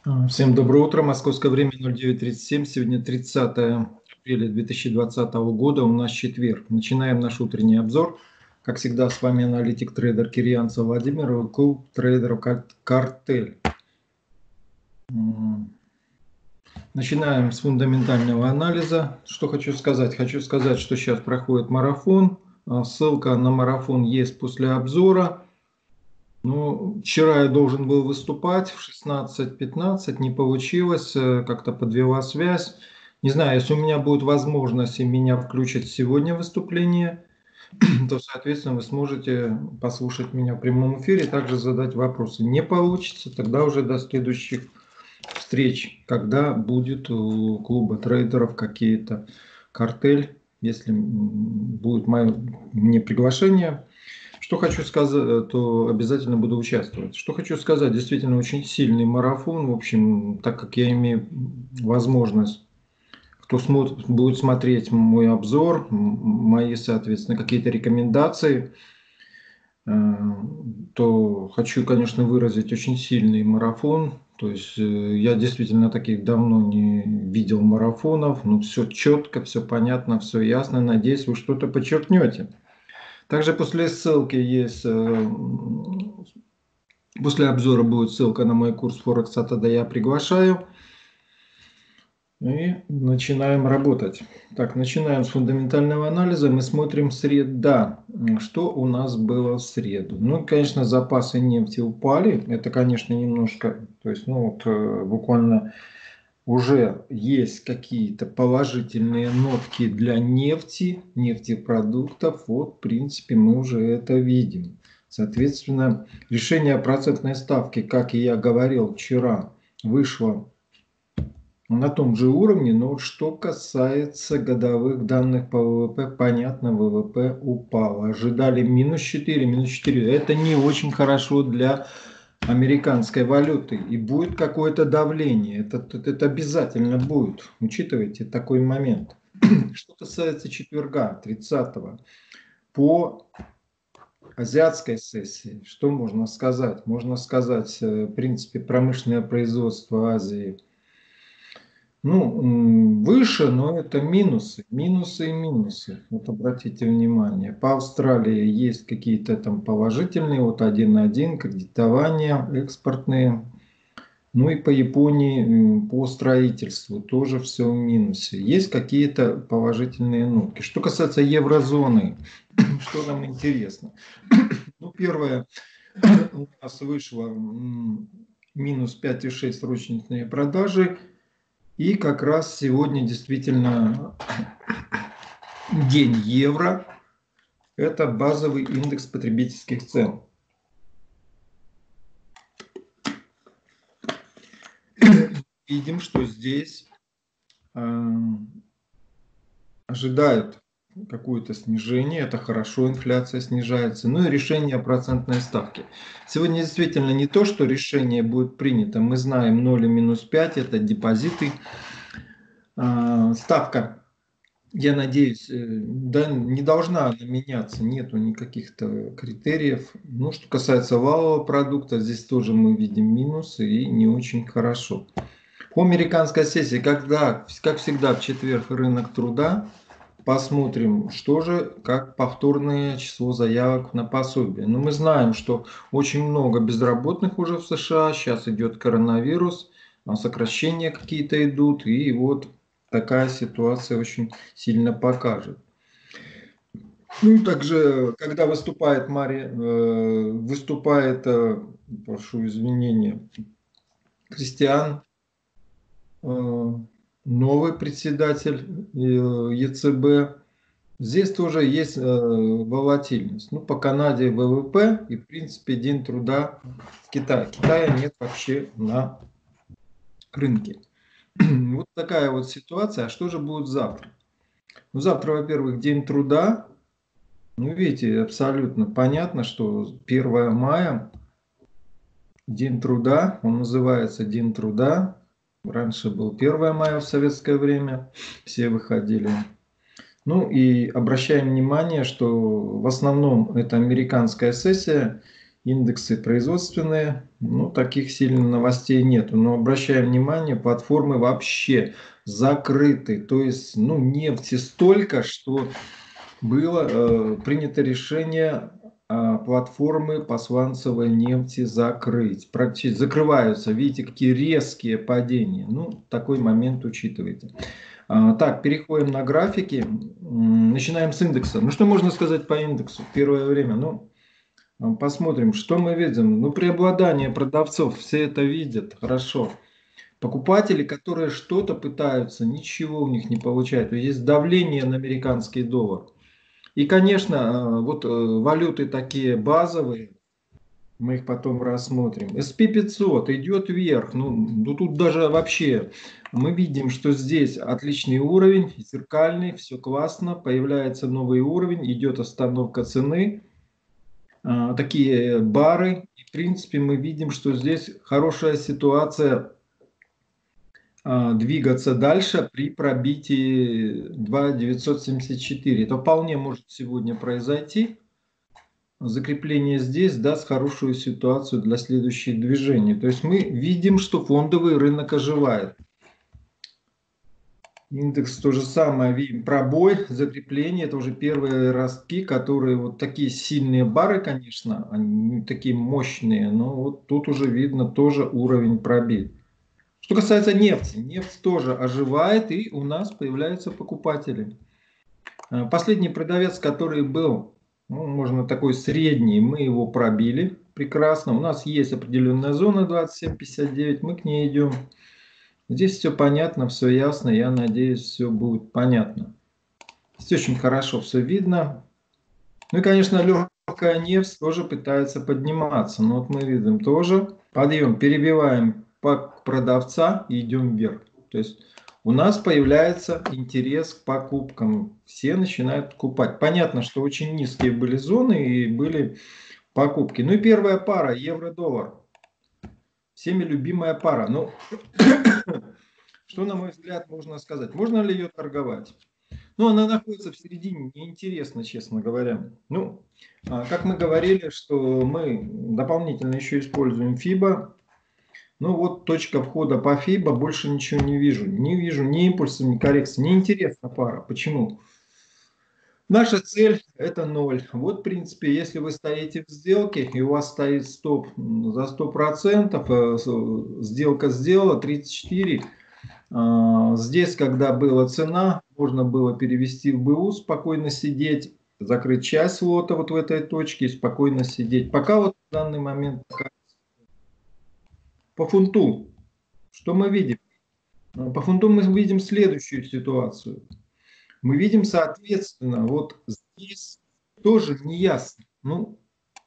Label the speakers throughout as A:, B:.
A: Всем доброе утро. Московское время 09:37. Сегодня 30 апреля 2020 года. У нас четверг. Начинаем наш утренний обзор. Как всегда, с вами аналитик-трейдер Кирьянцев Владимир, клуб трейдеров «Картель». Начинаем с фундаментального анализа. Что хочу сказать? Хочу сказать, что сейчас проходит марафон. Ссылка на марафон есть после обзора. Ну, вчера я должен был выступать в 16:15, не получилось, как-то подвела связь. Не знаю, если у меня будет возможность и меня включат сегодня в выступление, то, соответственно, вы сможете послушать меня в прямом эфире, также задать вопросы. Не получится, тогда уже до следующих встреч, когда будет у клуба трейдеров какие-то картель, если будет мне приглашение. Что хочу сказать, то обязательно буду участвовать. Что хочу сказать, действительно очень сильный марафон. В общем, так как я имею возможность, кто будет смотреть мой обзор, мои, соответственно, какие-то рекомендации, то хочу, конечно, выразить очень сильный марафон. То есть я действительно таких давно не видел марафонов. Ну, все четко, все понятно, все ясно. Надеюсь, вы что-то подчеркнете. Также после ссылки есть, после обзора будет ссылка на мой курс Форекс, а тогда я приглашаю. И начинаем работать. Так, начинаем с фундаментального анализа. Мы смотрим среда. Что у нас было в среду? Ну, конечно, запасы нефти упали. Это, конечно, немножко, то есть, ну, вот буквально уже есть какие-то положительные нотки для нефти, нефтепродуктов. Вот, в принципе, мы уже это видим. Соответственно, решение процентной ставки, как и я говорил вчера, вышло на том же уровне, но что касается годовых данных по ВВП, понятно, ВВП упал. Ожидали минус 4, минус 4. Это не очень хорошо для американской валюты. И будет какое-то давление. Это обязательно будет. Учитывайте такой момент. Что касается четверга, 30-го. По азиатской сессии, что можно сказать? Можно сказать, в принципе, промышленное производство Азии, ну, выше, но это минусы, минусы и минусы. Вот обратите внимание, по Австралии есть какие-то там положительные, вот 1.1, кредитования экспортные. Ну и по Японии, по строительству тоже все в минусе. Есть какие-то положительные нотки. Что касается еврозоны, что нам интересно? Ну, первое, у нас вышло минус 5,6 розничные продажи. И как раз сегодня действительно день евро. Это базовый индекс потребительских цен. Видим, что здесь ожидают какое-то снижение, это хорошо, инфляция снижается, ну и решение процентной ставки. Сегодня действительно не то, что решение будет принято, мы знаем 0 и минус 5, это депозиты, ставка, я надеюсь, да, не должна она меняться, нету никаких-то критериев. Ну, что касается валового продукта, здесь тоже мы видим минусы и не очень хорошо. По американской сессии, когда, как всегда, в четверг рынок труда, посмотрим, что же, как повторное число заявок на пособие. Но мы знаем, что очень много безработных уже в США, сейчас идет коронавирус, сокращения какие-то идут, и вот такая ситуация очень сильно покажет. Ну, также, когда выступает прошу извинения, Кристиан, новый председатель ЕЦБ, здесь тоже есть волатильность. Ну, по Канаде ВВП и, в принципе, день труда в Китае. Китая нет вообще на рынке. Вот такая вот ситуация. А что же будет завтра? Ну, завтра, во-первых, день труда. Ну, видите, абсолютно понятно, что 1 мая, день труда, он называется День труда. Раньше был 1 мая в советское время, все выходили. Ну и обращаем внимание, что в основном это американская сессия, индексы производственные, ну, таких сильных новостей нету. Но обращаем внимание, платформы вообще закрыты. То есть, ну, нефти столько, что было принято решение платформы по сланцевой нефти закрыть. Практически закрываются. Видите, какие резкие падения. Ну, такой момент учитывайте. Так, переходим на графики. Начинаем с индекса. Ну, что можно сказать по индексу в первое время? Ну, посмотрим, что мы видим. Ну, преобладание продавцов, все это видят, хорошо. Покупатели, которые что-то пытаются, ничего у них не получается. Есть давление на американский доллар. И, конечно, вот валюты такие базовые, мы их потом рассмотрим. SP 500 идет вверх. Ну тут даже вообще мы видим, что здесь отличный уровень, зеркальный, все классно. Появляется новый уровень, идет остановка цены. Такие бары. И, в принципе, мы видим, что здесь хорошая ситуация двигаться дальше при пробитии 2,974. Это вполне может сегодня произойти. Закрепление здесь даст хорошую ситуацию для следующих движений. То есть мы видим, что фондовый рынок оживает. Индекс то же самое, видим пробой, закрепление, это уже первые ростки, которые вот такие сильные бары, конечно, они такие мощные, но вот тут уже видно тоже уровень пробит. Что касается нефти, нефть тоже оживает и у нас появляются покупатели. Последний продавец, который был, ну, можно такой средний, мы его пробили прекрасно. У нас есть определенная зона 27,59, мы к ней идем. Здесь все понятно, все ясно, я надеюсь, все будет понятно. Здесь очень хорошо все видно. Ну и, конечно, легкая нефть тоже пытается подниматься. Но вот мы видим тоже подъем, перебиваем продавца и идем вверх. То есть у нас появляется интерес к покупкам. Все начинают покупать. Понятно, что очень низкие были зоны и были покупки. Ну и первая пара евро-доллар. Всеми любимая пара. Ну, что, на мой взгляд, можно сказать? Можно ли ее торговать? Ну, она находится в середине, неинтересно, честно говоря. Ну, как мы говорили, что мы дополнительно еще используем FIBA. Ну, вот точка входа по FIBA, больше ничего не вижу. Не вижу ни импульса, ни коррекции. Неинтересна пара. Почему? Наша цель это 0. Вот, в принципе, если вы стоите в сделке, и у вас стоит стоп за 100%, сделка сделала 34. Здесь, когда была цена, можно было перевести в БУ, спокойно сидеть, закрыть часть лота вот в этой точке и спокойно сидеть. Пока вот в данный момент по фунту, что мы видим? По фунту мы видим следующую ситуацию. Мы видим, соответственно, вот здесь тоже не ясно. Ну,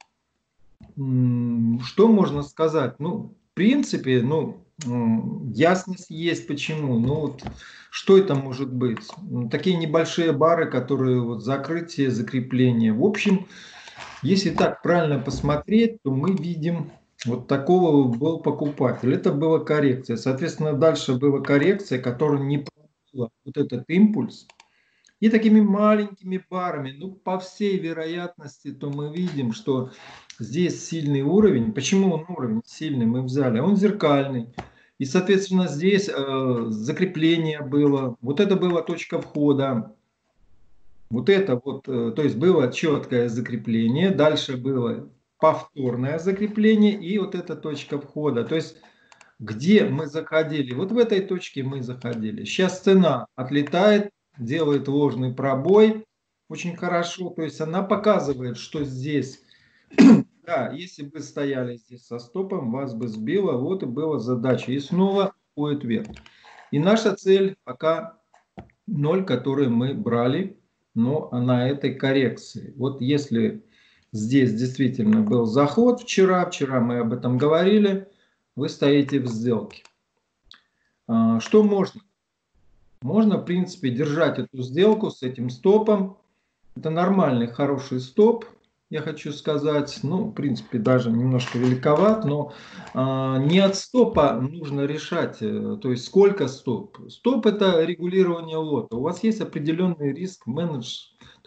A: что можно сказать? Ну, в принципе, ну, ясность есть почему. Ну, вот, что это может быть? Такие небольшие бары, которые вот закрытие, закрепление. В общем, если так правильно посмотреть, то мы видим вот такого был покупатель. Это была коррекция. Соответственно, дальше была коррекция, которая не пробила вот этот импульс. И такими маленькими парами, ну, по всей вероятности, то мы видим, что здесь сильный уровень. Почему он уровень сильный мы взяли? Он зеркальный. И, соответственно, здесь закрепление было. Вот это была точка входа. Вот это вот, то есть было четкое закрепление. Дальше было повторное закрепление и вот эта точка входа. То есть где мы заходили? Вот в этой точке мы заходили. Сейчас цена отлетает, делает ложный пробой. Очень хорошо. То есть она показывает, что здесь, да, если бы стояли здесь со стопом, вас бы сбило. Вот и была задача. И снова уходит вверх. И наша цель пока 0, который мы брали, но на этой коррекции. Вот если здесь действительно был заход вчера мы об этом говорили, вы стоите в сделке. Что можно? Можно, в принципе, держать эту сделку с этим стопом. Это нормальный, хороший стоп, я хочу сказать. Ну, в принципе, даже немножко великоват, но не от стопа нужно решать, то есть сколько стоп. Стоп – это регулирование лота. У вас есть определенный риск менедж,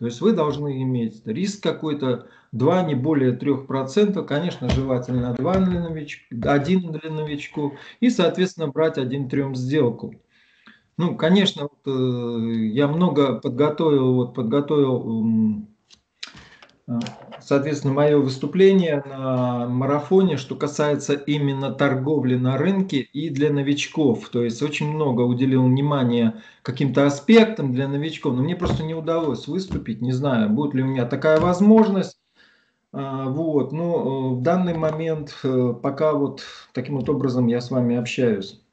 A: То есть вы должны иметь риск какой-то 2, не более 3%. Конечно, желательно 2 для новичка, 1 для новичков. И, соответственно, брать 1-3 сделку. Ну, конечно, вот, я много подготовил, соответственно, мое выступление на марафоне, что касается именно торговли на рынке и для новичков. То есть очень много уделил внимания каким-то аспектам для новичков, но мне просто не удалось выступить. Не знаю, будет ли у меня такая возможность. Вот, но в данный момент пока вот таким вот образом я с вами общаюсь.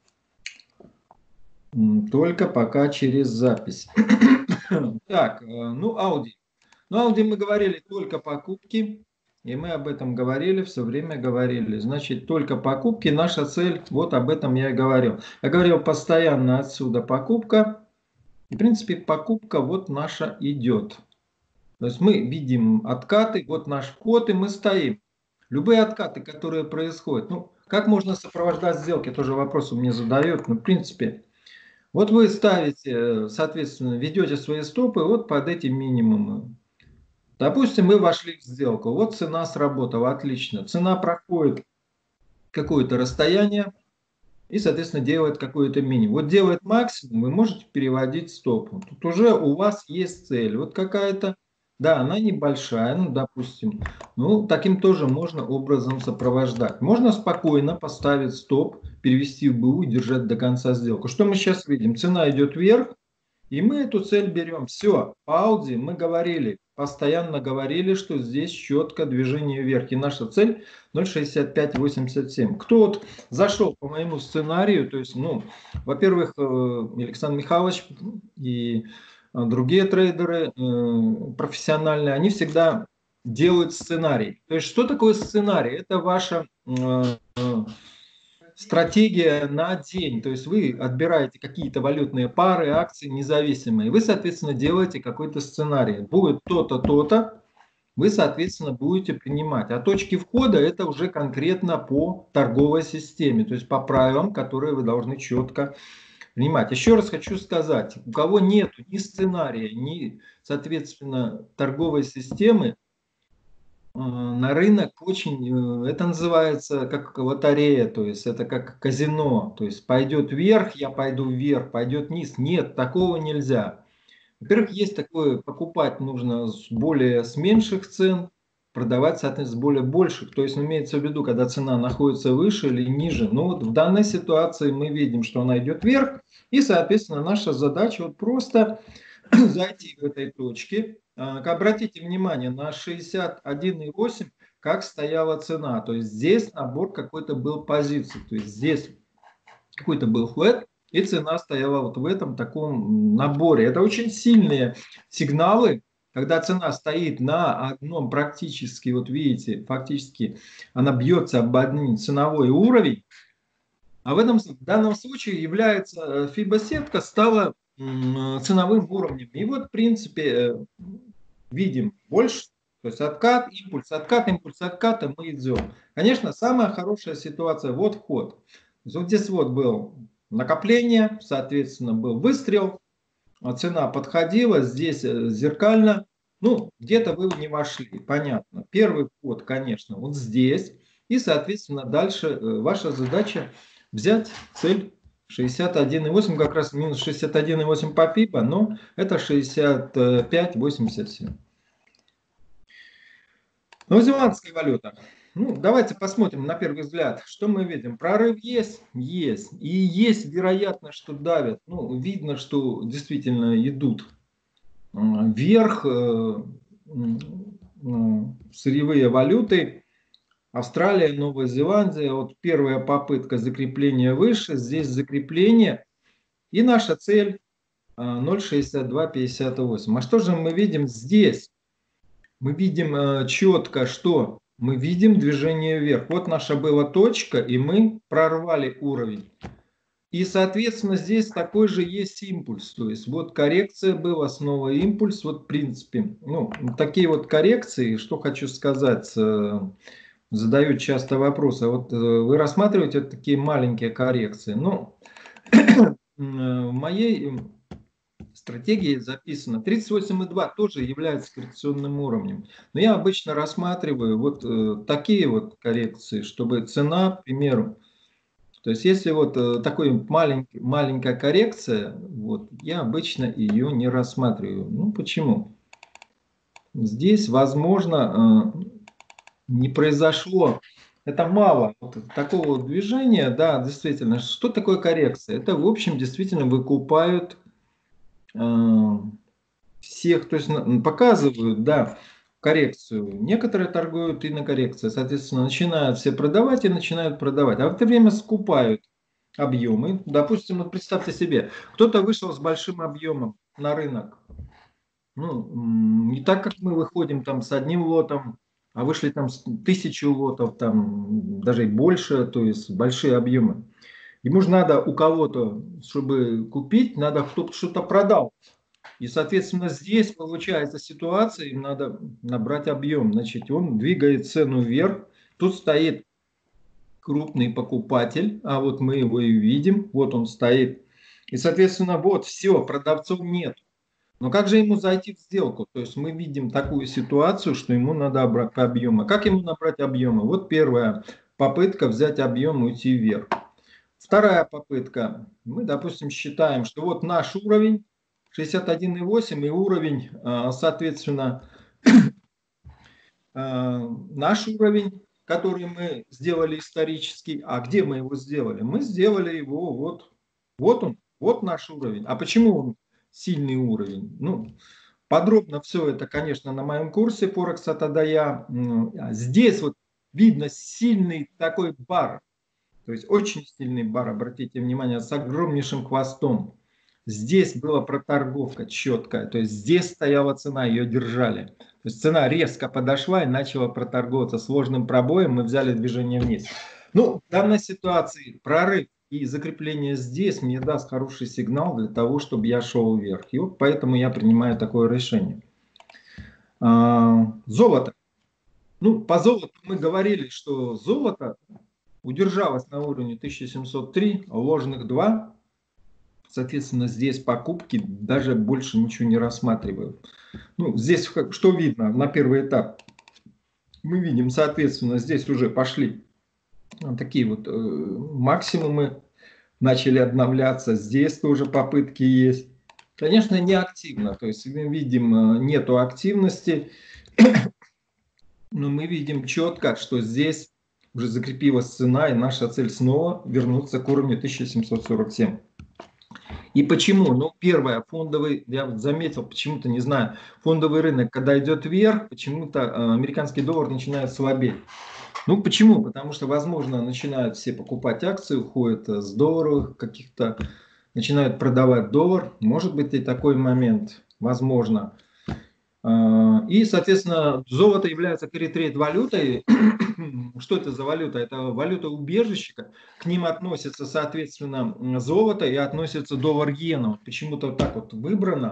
A: Только пока через запись. Так, ну, Audi. Ну, Audi мы говорили только покупки, и мы об этом говорили, все время говорили. Значит, только покупки, наша цель, вот об этом я и говорил. Я говорил постоянно отсюда покупка, и, в принципе, покупка вот наша идет. То есть мы видим откаты, вот наш вход, и мы стоим. Любые откаты, которые происходят, ну, как можно сопровождать сделки, тоже вопрос у меня задают, но, в принципе, вот вы ставите, соответственно, ведете свои стопы вот под эти минимумы. Допустим, мы вошли в сделку, вот цена сработала, отлично. Цена проходит какое-то расстояние и, соответственно, делает какой-то минимум. Вот делает максимум, вы можете переводить стоп. Тут уже у вас есть цель. Вот какая-то, да, она небольшая, ну, допустим. Ну, таким тоже можно образом сопровождать. Можно спокойно поставить стоп, перевести в БУ и держать до конца сделку. Что мы сейчас видим? Цена идет вверх, и мы эту цель берем. Все, по Audi мы говорили, постоянно говорили, что здесь четко движение вверх. И наша цель 0,6587. Кто вот зашел по моему сценарию, то есть, ну, во-первых, Александр Михайлович и другие трейдеры профессиональные, они всегда делают сценарий. То есть, что такое сценарий? Это ваша стратегия на день, то есть вы отбираете какие-то валютные пары, акции независимые, вы, соответственно, делаете какой-то сценарий. Будет то-то, то-то, вы, соответственно, будете принимать. А точки входа это уже конкретно по торговой системе, то есть по правилам, которые вы должны четко принимать. Еще раз хочу сказать, у кого нет ни сценария, ни, соответственно, торговой системы, на рынок очень, это называется как лотерея, то есть это как казино, то есть пойдет вверх, я пойду вверх, пойдет вниз. Нет, такого нельзя. Во-первых, есть такое, покупать нужно с меньших цен, продавать, соответственно, с более больших. То есть имеется в виду, когда цена находится выше или ниже. Но вот в данной ситуации мы видим, что она идет вверх, и, соответственно, наша задача вот просто зайти в этой точке. Обратите внимание на 61,8, как стояла цена. То есть здесь набор какой-то был позиций. То есть здесь какой-то был флэт, и цена стояла вот в этом таком наборе. Это очень сильные сигналы, когда цена стоит на одном практически, вот видите, фактически она бьется об один ценовой уровень. А в данном случае является FIBA-сетка стала ценовым уровнем. И вот, в принципе, видим больше, то есть откат, импульс, откат, и мы идем. Конечно, самая хорошая ситуация, вот вход. То есть вот здесь вот был накопление, соответственно, был выстрел, цена подходила, здесь зеркально, ну, где-то вы не вошли, понятно. Первый вход, конечно, вот здесь, и, соответственно, дальше ваша задача взять цель 61,8, как раз минус 61,8 по FIBA, но это 65,87. Новозеландская валюта. Ну, давайте посмотрим на первый взгляд, что мы видим. Прорыв есть? Есть. И есть вероятность, что давят. Ну, видно, что действительно идут вверх сырьевые валюты. Австралия, Новая Зеландия. Вот первая попытка закрепления выше. Здесь закрепление. И наша цель 0,6258. А что же мы видим здесь? Мы видим четко, что мы видим движение вверх. Вот наша была точка, и мы прорвали уровень. И, соответственно, здесь такой же есть импульс. То есть вот коррекция была, снова импульс. Вот в принципе, ну, такие вот коррекции, что хочу сказать, задают часто вопросы. Вот вы рассматриваете вот такие маленькие коррекции. Ну, в моей стратегии записано. 38,2 тоже является коррекционным уровнем. Но я обычно рассматриваю вот такие вот коррекции, чтобы цена, к примеру, то есть если вот такой маленькая коррекция, вот, я обычно ее не рассматриваю. Ну почему? Здесь, возможно, не произошло. Это мало вот такого движения, да, действительно. Что такое коррекция? Это, в общем, действительно выкупают всех, то есть показывают, да, коррекцию. Некоторые торгуют и на коррекции, соответственно, начинают все продавать и начинают продавать. А в это время скупают объемы. Допустим, вот представьте себе, кто-то вышел с большим объемом на рынок. Ну, не так, как мы выходим там с одним лотом, а вышли там с 1000 лотов, там даже и больше, то есть большие объемы. Ему же надо у кого-то, чтобы купить, надо кто-то что-то продал. И, соответственно, здесь получается ситуация, им надо набрать объем. Значит, он двигает цену вверх. Тут стоит крупный покупатель, а вот мы его и видим, вот он стоит. И, соответственно, вот все, продавцов нет. Но как же ему зайти в сделку? То есть мы видим такую ситуацию, что ему надо набрать объемы. Как ему набрать объемы? Вот первая попытка взять объем и уйти вверх. Вторая попытка. Мы, допустим, считаем, что вот наш уровень 61,8 и уровень, соответственно, наш уровень, который мы сделали исторический. А где мы его сделали? Мы сделали его вот он, вот наш уровень. А почему он сильный уровень? Ну, подробно все это, конечно, на моем курсе Форекс от А до Я. Здесь вот видно сильный такой бар. То есть очень сильный бар, обратите внимание, с огромнейшим хвостом. Здесь была проторговка четкая, то есть здесь стояла цена, ее держали. То есть цена резко подошла и начала проторговаться сложным пробоем, мы взяли движение вниз. Ну, в данной ситуации прорыв и закрепление здесь мне даст хороший сигнал для того, чтобы я шел вверх. И вот поэтому я принимаю такое решение. Золото. Ну, по золоту мы говорили, что золото удержалась на уровне 1703, ложных 2. Соответственно, здесь покупки даже больше ничего не рассматриваю. Ну, здесь что видно на первый этап? Мы видим, соответственно, здесь уже пошли такие вот максимумы, начали обновляться. Здесь тоже попытки есть. Конечно, не активно. То есть мы видим, нету активности. Но мы видим четко, что здесь уже закрепилась цена, и наша цель снова вернуться к уровню 1747. И почему? Ну, первое, фондовый, я вот заметил, почему-то, не знаю, фондовый рынок, когда идет вверх, почему-то американский доллар начинает слабеть. Ну, почему? Потому что, возможно, начинают все покупать акции, уходят с долларов каких-то, начинают продавать доллар. Может быть и такой момент, возможно. И, соответственно, золото является carry-trade валютой. Что это за валюта? Это валюта убежища. К ним относится, соответственно, золото и относится доллар-иена. Почему-то так вот выбрано.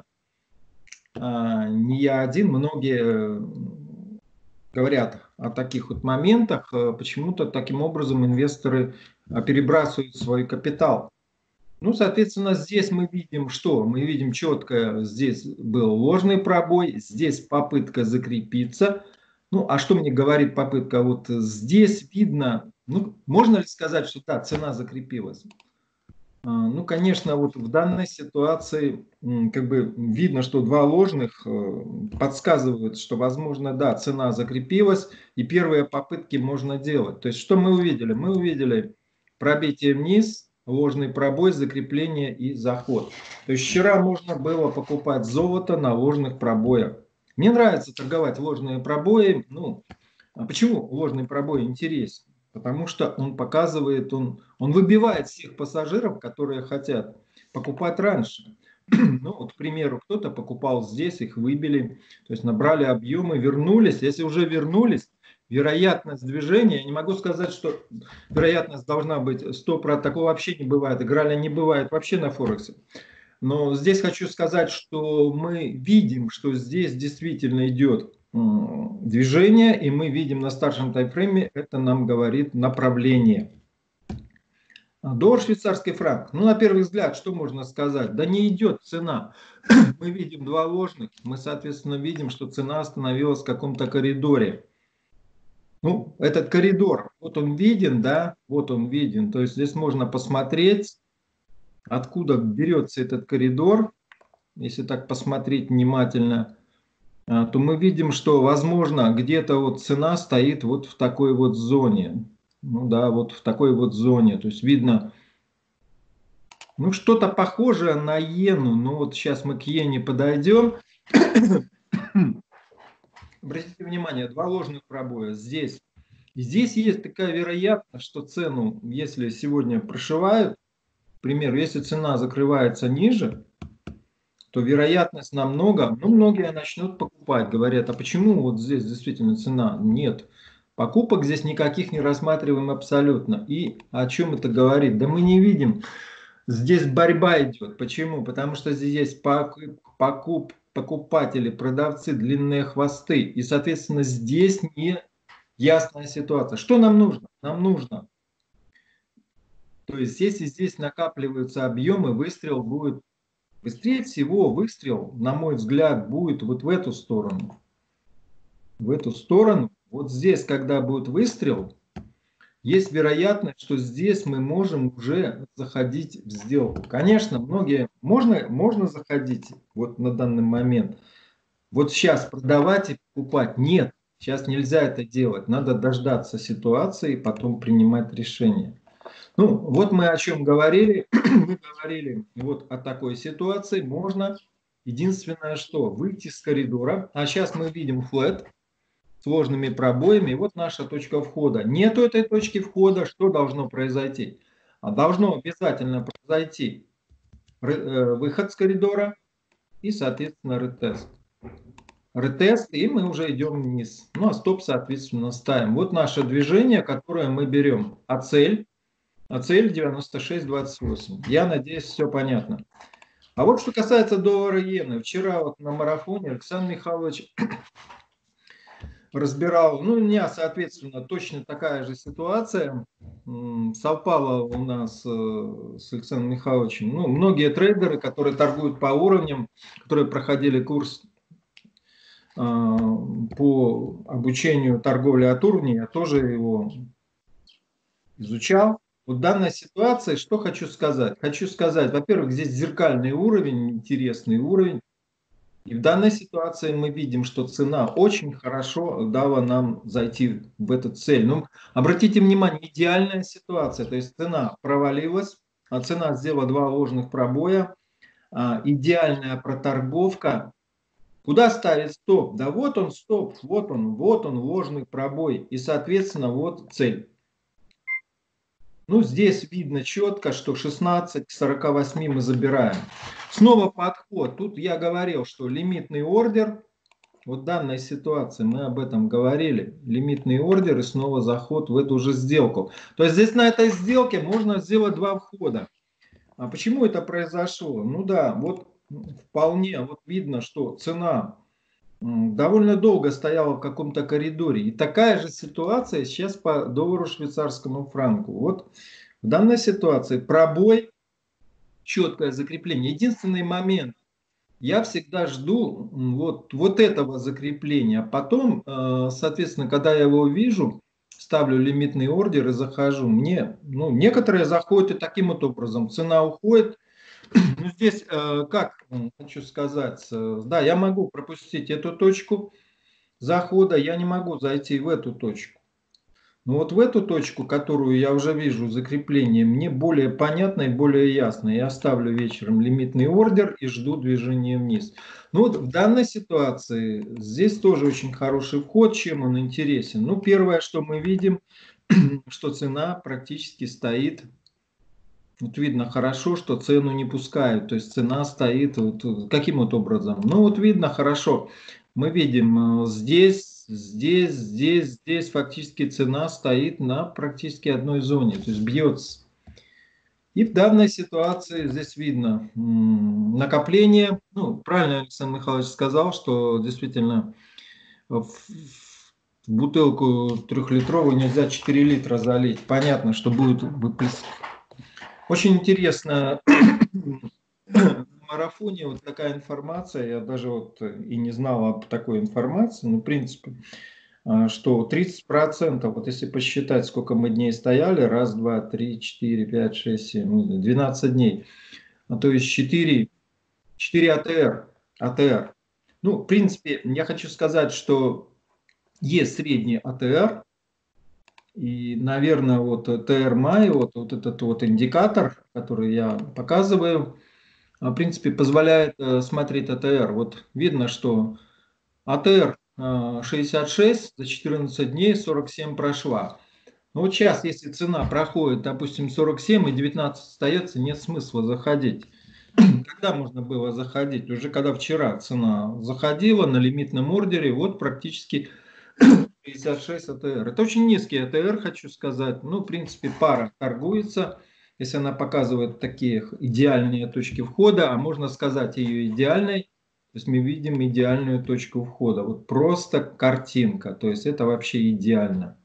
A: Не я один, многие говорят о таких вот моментах. Почему-то таким образом инвесторы перебрасывают свой капитал. Ну, соответственно, здесь мы видим что? Мы видим четко, здесь был ложный пробой, здесь попытка закрепиться. Ну, а что мне говорит попытка? Вот здесь видно, ну, можно ли сказать, что да, цена закрепилась? Ну, конечно, вот в данной ситуации как бы видно, что два ложных подсказывают, что, возможно, да, цена закрепилась, и первые попытки можно делать. То есть, что мы увидели? Мы увидели пробитие вниз, ложный пробой, закрепление и заход. То есть, вчера можно было покупать золото на ложных пробоях. Мне нравится торговать ложные пробои. Ну, а почему ложный пробой интересен? Потому что он показывает, он выбивает всех пассажиров, которые хотят покупать раньше. Ну, вот, к примеру, кто-то покупал здесь, их выбили, то есть набрали объемы, вернулись. Если уже вернулись, вероятность движения, я не могу сказать, что вероятность должна быть 100%, такого вообще не бывает, играли не бывает вообще на Форексе. Но здесь хочу сказать, что мы видим, что здесь действительно идет движение, и мы видим на старшем таймфрейме, это нам говорит направление. Доллар швейцарский франк. Ну, на первый взгляд, что можно сказать? Да не идет цена. Мы видим два ложных. Мы, соответственно, видим, что цена остановилась в каком-то коридоре. Ну, этот коридор, вот он виден, да, вот он виден. То есть здесь можно посмотреть, откуда берется этот коридор. Если так посмотреть внимательно, то мы видим, что, возможно, где-то вот цена стоит вот в такой вот зоне. Ну да, вот в такой вот зоне. То есть видно, ну что-то похожее на иену. Ну вот сейчас мы к иене подойдем. Обратите внимание, два ложных пробоя здесь. И здесь есть такая вероятность, что цену, если сегодня прошивают, к примеру, если цена закрывается ниже, то вероятность намного, ну, многие начнут покупать, говорят, а почему вот здесь действительно цена? Нет, покупок здесь никаких не рассматриваем абсолютно. И о чем это говорит? Да мы не видим, здесь борьба идет. Почему? Потому что здесь есть покупатели, продавцы, длинные хвосты. И, соответственно, здесь не ясная ситуация. Что нам нужно? Нам нужно. То есть, если здесь накапливаются объемы, выстрел будет. Быстрее всего выстрел, на мой взгляд, будет вот в эту сторону. В эту сторону. Вот здесь, когда будет выстрел, есть вероятность, что здесь мы можем уже заходить в сделку. Конечно, многие, можно заходить вот на данный момент. Вот сейчас продавать и покупать. Нет, сейчас нельзя это делать. Надо дождаться ситуации и потом принимать решение. Ну, вот мы о чем говорили. Мы говорили вот о такой ситуации. Можно, единственное, что выйти с коридора. А сейчас мы видим флэт с сложными пробоями. И вот наша точка входа. Нету этой точки входа. Что должно произойти? Должно обязательно произойти выход с коридора и, соответственно, ретест. Ретест, и мы уже идем вниз. Ну, а стоп, соответственно, ставим. Вот наше движение, которое мы берем. А цель 96.28. Я надеюсь, все понятно. А вот что касается доллара иены. Вчера вот на марафоне Александр Михайлович разбирал, ну, у меня, соответственно, точно такая же ситуация совпала у нас с Александром Михайловичем. Ну, многие трейдеры, которые торгуют по уровням, которые проходили курс по обучению торговли от уровня, я тоже его изучал. Вот в данной ситуации, что хочу сказать? Хочу сказать, во-первых, здесь зеркальный уровень, интересный уровень. И в данной ситуации мы видим, что цена очень хорошо дала нам зайти в эту цель. Но обратите внимание, идеальная ситуация. То есть цена провалилась, а цена сделала два ложных пробоя. Идеальная проторговка. Куда ставить стоп? Да вот он стоп, вот он ложный пробой. И, соответственно, вот цель. Ну, здесь видно четко, что 16 к 48 мы забираем. Снова подход. Тут я говорил, что лимитный ордер. Вот в данной ситуации мы об этом говорили. Лимитный ордер и снова заход в эту же сделку. То есть здесь на этой сделке можно сделать два входа. А почему это произошло? Ну да, вот вполне вот видно, что цена довольно долго стояла в каком-то коридоре. И такая же ситуация сейчас по доллару швейцарскому франку. Вот в данной ситуации пробой, четкое закрепление. Единственный момент, я всегда жду вот этого закрепления. А потом, соответственно, когда я его вижу, ставлю лимитный ордер и захожу. Ну, некоторые заходят и таким вот образом. Цена уходит. Ну, здесь, как хочу сказать, да, я могу пропустить эту точку захода, я не могу зайти в эту точку. Но вот в эту точку, которую я уже вижу закрепление, мне более понятно и более ясно. Я ставлю вечером лимитный ордер и жду движения вниз. Ну вот в данной ситуации здесь тоже очень хороший вход. Чем он интересен? Ну, первое, что мы видим, что цена практически стоит. Вот видно хорошо, что цену не пускают. То есть цена стоит вот каким вот образом? Ну вот видно хорошо. Мы видим здесь фактически цена стоит на практически одной зоне. То есть бьется. И в данной ситуации здесь видно накопление. Ну, правильно Александр Михайлович сказал, что действительно в бутылку 3-литровую нельзя 4 литра залить. Понятно, что будет выплеск. Очень интересно, на марафоне вот такая информация, я даже вот и не знал об такой информации, но в принципе, что 30%, вот если посчитать, сколько мы дней стояли, раз, два, три, четыре, пять, шесть, семь, 12 дней, то есть 4 АТР. Ну, в принципе, я хочу сказать, что есть средний АТР, и, наверное, вот ТР-май, вот этот вот индикатор, который я показываю, в принципе, позволяет смотреть АТР. Вот видно, что АТР 66 за 14 дней 47 прошла. Но вот сейчас, если цена проходит, допустим, 47 и 19 остается, нет смысла заходить. Когда можно было заходить? Уже когда вчера цена заходила на лимитном ордере, вот практически 56 АТР. Это очень низкий АТР, хочу сказать. Ну, в принципе, пара торгуется. Если она показывает такие идеальные точки входа, а можно сказать ее идеальной, то есть мы видим идеальную точку входа. Вот просто картинка. То есть это вообще идеально.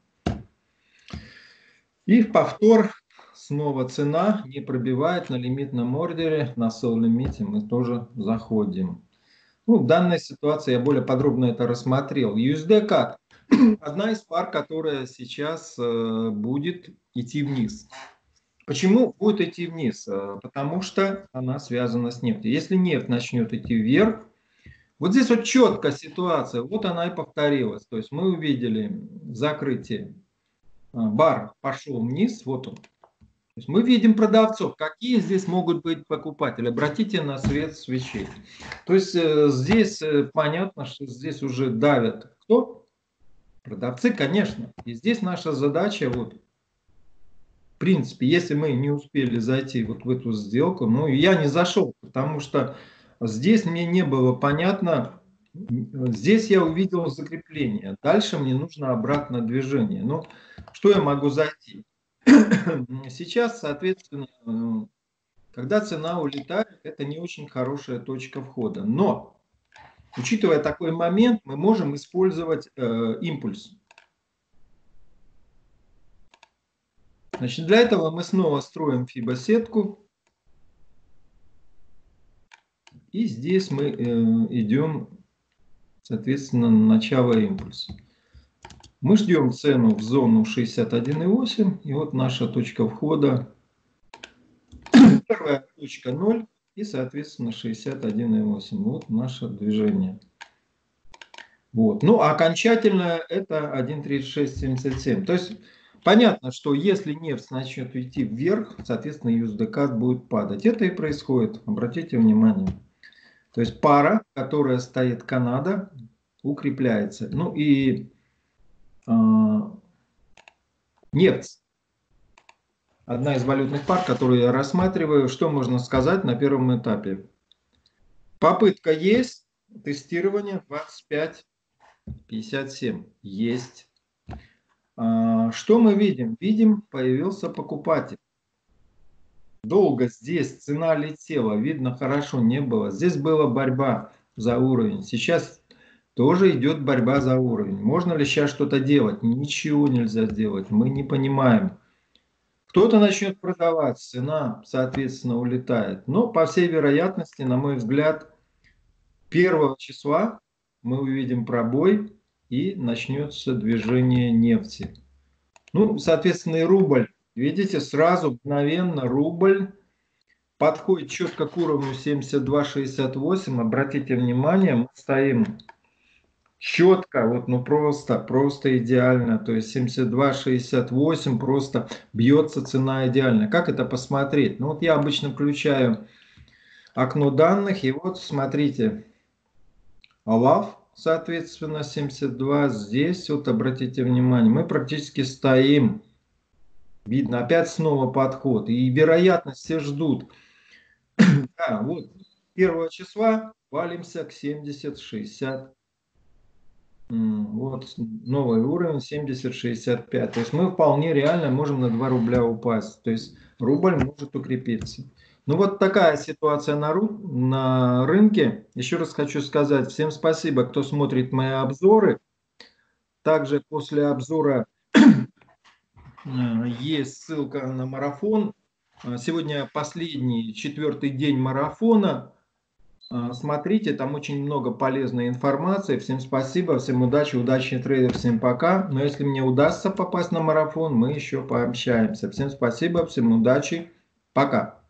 A: И в повтор снова цена не пробивает на лимитном ордере. На sell лимите мы тоже заходим. Ну, в данной ситуации я более подробно это рассмотрел. USD как? Одна из пар, которая сейчас будет идти вниз. Почему будет идти вниз? Потому что она связана с нефтью. Если нефть начнет идти вверх, вот здесь вот четкая ситуация, вот она и повторилась. То есть мы увидели закрытие, бар пошел вниз, вот он. То есть мы видим продавцов, какие здесь могут быть покупатели. Обратите на свет свечей. То есть здесь понятно, что здесь уже давят кто? Продавцы, конечно. И здесь наша задача, вот, в принципе, если мы не успели зайти вот в эту сделку, ну, я не зашел, потому что здесь мне не было понятно, здесь я увидел закрепление, дальше мне нужно обратное движение. Ну, что я могу зайти? Сейчас, соответственно, когда цена улетает, это не очень хорошая точка входа. Но, учитывая такой момент, мы можем использовать импульс. Значит, для этого мы снова строим фибосетку. И здесь мы идем, соответственно, на начало импульса. Мы ждем цену в зону 61,8. И вот наша точка входа. Первая точка 0 и, соответственно, 61,8. Вот наше движение. Вот. Ну, а окончательно это 1.3677. То есть понятно, что если нефть начнет идти вверх, соответственно, USD будет падать. Это и происходит. Обратите внимание. То есть пара, которая стоит Канада, укрепляется. Ну и нефть. Одна из валютных пар, которую я рассматриваю. Что можно сказать на первом этапе? Попытка есть. Тестирование 25,57. Есть. Что мы видим? Видим, появился покупатель. Долго здесь цена летела, видно хорошо не было. Здесь была борьба за уровень. Сейчас тоже идет борьба за уровень. Можно ли сейчас что-то делать? Ничего нельзя сделать. Мы не понимаем. Кто-то начнет продавать, цена, соответственно, улетает. Но, по всей вероятности, на мой взгляд, 1 числа мы увидим пробой и начнется движение нефти. Ну, соответственно, и рубль. Видите, сразу, мгновенно рубль подходит четко к уровню 72,68. Обратите внимание, мы стоим четко, вот, ну просто идеально. То есть 72,68 просто бьется цена идеально. Как это посмотреть? Ну вот я обычно включаю окно данных, и вот смотрите, АЛАВ, соответственно, 72. Здесь вот обратите внимание, мы практически стоим. Видно, опять снова подход. И вероятно все ждут. Да, вот 1 числа валимся к 70,60. Вот новый уровень 70,65. То есть мы вполне реально можем на 2 рубля упасть. То есть рубль может укрепиться. Ну вот такая ситуация на рынке. Еще раз хочу сказать всем спасибо, кто смотрит мои обзоры. Также после обзора есть ссылка на марафон. Сегодня последний, четвертый день марафона. Смотрите, там очень много полезной информации. Всем спасибо, всем удачи, удачных трейдов, всем пока. Но если мне удастся попасть на марафон, мы еще пообщаемся. Всем спасибо, всем удачи, пока.